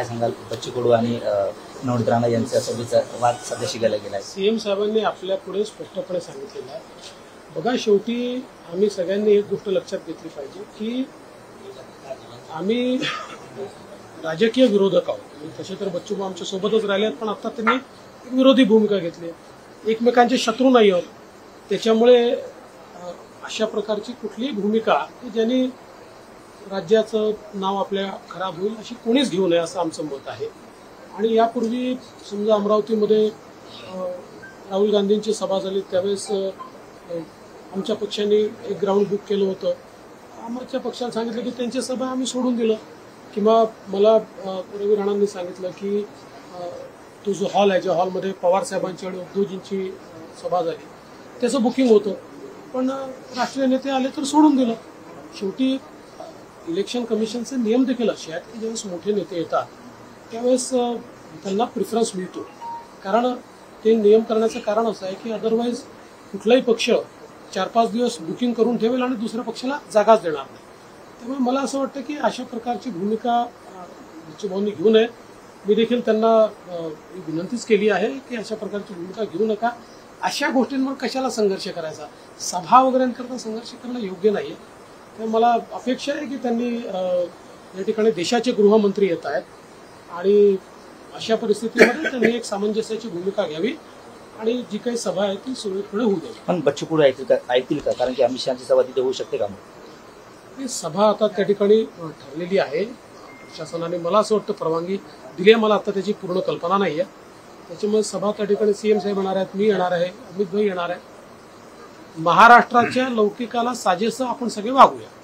सांगाल? बच्चू कडू आणि नवनीत राणा यांच्या सोबतचा वाद सध्या शिकायला गेला आहे. सीएम साहेबांनी आपल्या पुढे स्पष्टपणे सांगितलेलं आहे. बघा, शेवटी आम्ही सगळ्यांनी एक गोष्ट लक्षात घेतली पाहिजे की आम्ही राजकीय विरोधक आहोत. तसे तर बच्चू आमच्या सोबतच राहिले आहेत, पण आता त्यांनी एक विरोधी भूमिका घेतली. एकमेकांचे शत्रू नाही आहोत. त्याच्यामुळे अशा प्रकारची कुठलीही भूमिका की ज्यांनी राज्याचं नाव आपल्या खराब होईल अशी कोणीच घेऊ नये असं आमचं मत आहे. आणि यापूर्वी समजा अमरावतीमध्ये राहुल गांधींची सभा झाली त्यावेळेस आमच्या पक्षाने एक ग्राउंड बुक केलं होतं. आमच्या पक्षाला सांगितलं की त्यांची सभा आम्ही सोडून दिलं. किंवा मला रवी राणांनी सांगितलं की तो जो हॉल आहे, ज्या हॉलमध्ये पवार साहेबांची आणि उद्धवजींची सभा झाली त्याचं बुकिंग होतं, पण राष्ट्रीय नेते आले तर सोडून दिलं. शेवटी इलेक्शन कमिशनचे नियम देखील असे आहेत की ज्यावेळेस मोठे नेते येतात त्यावेळेस त्यांना प्रिफरन्स मिळतो. कारण ते नियम करण्याचं कारण असं आहे की अदरवाईज कुठलाही पक्ष 4-5 दिवस बुकिंग करून ठेवेल आणि दुसऱ्या पक्षाला जागाच देणार नाही. त्यामुळे मला असं वाटतं की अशा प्रकारची भूमिका बच्चूभाऊंनी घेऊ नये. मी देखील त्यांना विनंतीच केली आहे की अशा प्रकारची भूमिका घेऊ नका. अशा गोष्टींवर कशाला संघर्ष करायचा? सभा वगैरेंकरता संघर्ष करणं योग्य नाही आहे. त्यामुळे मला अपेक्षा आहे की त्यांनी या ठिकाणी देशाचे गृहमंत्री येत आहेत आणि अशा परिस्थितीमध्ये त्यांनी एक सामंजस्याची भूमिका घ्यावी आणि जी काही सभा आहे ती सुरळीतपणे होऊ द्यावी. पण बच्चू कडू ऐकतील का? कारण की अमित शहाची सभा तिथे होऊ शकते का? ही सभा आता त्या ठिकाणी ठरलेली आहे. प्रशासनाने मला असं वाटतं परवानगी दिली आहे. मला आता त्याची पूर्ण कल्पना नाही आहे. त्याच्यामुळे सभा त्या ठिकाणी सीएम साहेब येणार आहेत, मी येणार आहे, अमित भाई येणार आहे. महाराष्ट्राच्या लौकिकाला साजेसं आपण सगळे वागूया.